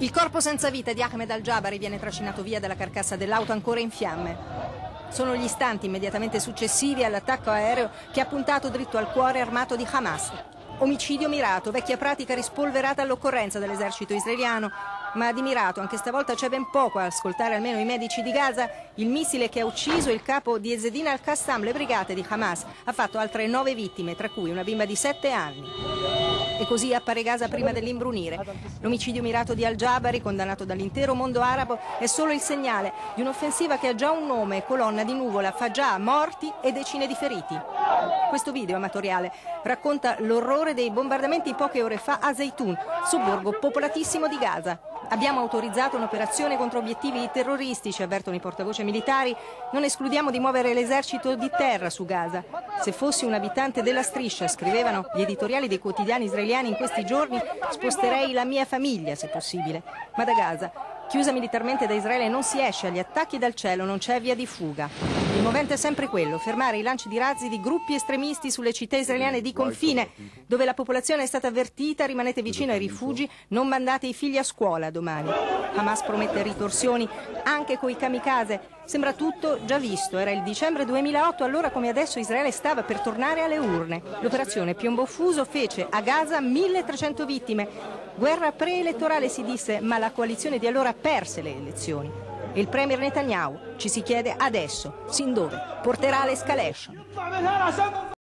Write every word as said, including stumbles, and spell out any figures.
Il corpo senza vita di Ahmed al-Jabari viene trascinato via dalla carcassa dell'auto ancora in fiamme. Sono gli istanti immediatamente successivi all'attacco aereo che ha puntato dritto al cuore armato di Hamas. Omicidio mirato, vecchia pratica rispolverata all'occorrenza dall'esercito israeliano. Ma di mirato anche stavolta c'è ben poco, a ascoltare almeno i medici di Gaza. Il missile che ha ucciso il capo di Ezzedine al-Qassam, le brigate di Hamas, ha fatto altre nove vittime, tra cui una bimba di sette anni. E così appare Gaza prima dell'imbrunire. L'omicidio mirato di al-Jabari, condannato dall'intero mondo arabo, è solo il segnale di un'offensiva che ha già un nome, colonna di nuvola, fa già morti e decine di feriti. Questo video amatoriale racconta l'orrore dei bombardamenti poche ore fa a Zaytun, sobborgo popolatissimo di Gaza. Abbiamo autorizzato un'operazione contro obiettivi terroristici, avvertono i portavoce militari. Non escludiamo di muovere l'esercito di terra su Gaza. Se fossi un abitante della striscia, scrivevano gli editoriali dei quotidiani israeliani in questi giorni, sposterei la mia famiglia, se possibile. Ma da Gaza, chiusa militarmente da Israele, non si esce, agli attacchi dal cielo non c'è via di fuga. Il movente è sempre quello, fermare i lanci di razzi di gruppi estremisti sulle città israeliane di confine, dove la popolazione è stata avvertita: rimanete vicino ai rifugi, non mandate i figli a scuola domani. Hamas promette ritorsioni anche coi kamikaze. Sembra tutto già visto, era il dicembre duemilaotto, allora come adesso Israele stava per tornare alle urne. L'operazione Piombo Fuso fece a Gaza milletrecento vittime. Guerra preelettorale si disse, ma la coalizione di allora perse le elezioni. E il premier Netanyahu ci si chiede adesso, sin dove, porterà l'escalation.